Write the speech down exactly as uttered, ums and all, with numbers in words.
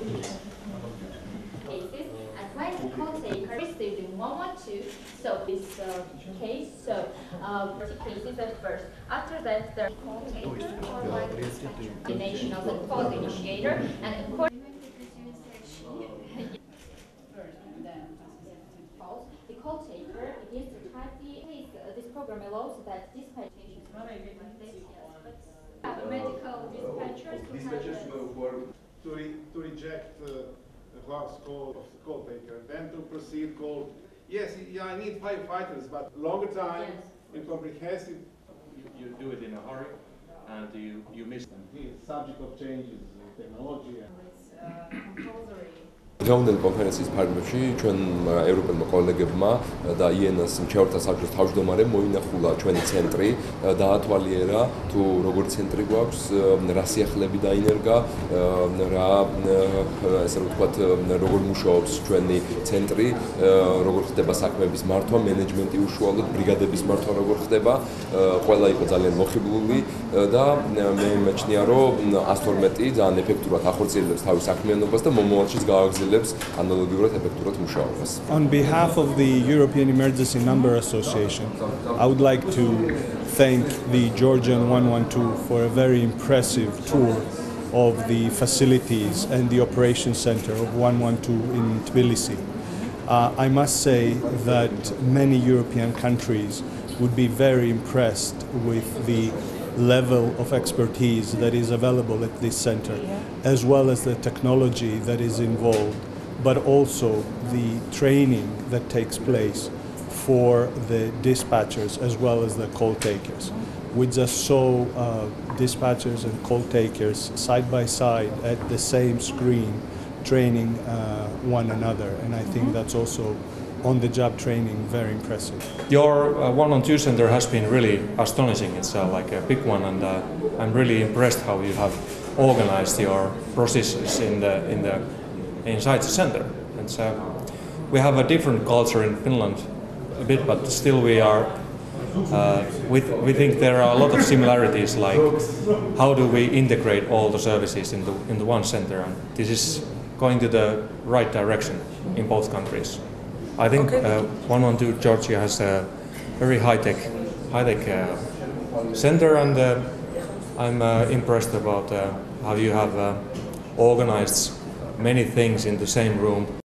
cases, and when the call taker received in one one two, so this uh, case, so uh, cases at first. After that, the call taker or like combination of the call initiator and according the call taker begins to type the case. Uh, this program allows that dispatchers uh, medical dispatchers Dispatchers who to, re to reject uh, the last call of the call taker, then to proceed call. Yes, yeah, I need firefighters, but longer time, yes. incomprehensive. You, you do it in a hurry, and you you miss them. The subject of change is technology. It's uh, compulsory. დღევანდელი კონფერენციის ფარგლებში ჩვენ ევროპელმა კოლეგებმა და იენას მრჩეველთა საბჭოს თავმჯდომარემ მოინახულა ჩვენი ცენტრი, დაათვალიერა თუ როგორ ცენტრი გვაქვს, რა სიახლეები დაინერგა, რა ესე ვთქვათ, როგორ მუშაობს ჩვენი ცენტრი, როგორ ხდება საქმეების მართვა, მენეჯმენტი უშუალოდ, ბრიგადების მართვა როგორ ხდება, ყველა იყო ძალიან მოხიბლული და მე მეჩნია რომ ას თორმეტი ძალიან ეფექტურად ახორციელებს თავის საქმიანობას და მომავალშიც გააგრძელებს On behalf of the European Emergency Number Association, I would like to thank the Georgian one one two for a very impressive tour of the facilities and the operation center of one one two in Tbilisi. Uh, I must say that many European countries would be very impressed with the level of expertise that is available at this center, as well as the technology that is involved, but also the training that takes place for the dispatchers as well as the call takers. We just saw uh, dispatchers and call takers side by side at the same screen training uh, one another, and I think that's also on-the-job training very impressive. Your uh, one one two center has been really astonishing. It's uh, like a big one, and uh, I'm really impressed how you have organized your processes in the in the inside the center. It's, uh, we have a different culture in Finland a bit, but still we are. Uh, we, th we think there are a lot of similarities, like how do we integrate all the services into into one center, and this is going to the right direction in both countries. I think uh, one one two Georgia has a very high-tech, high-tech uh, center, and uh, I'm uh, impressed about uh, how you have uh, organized many things in the same room.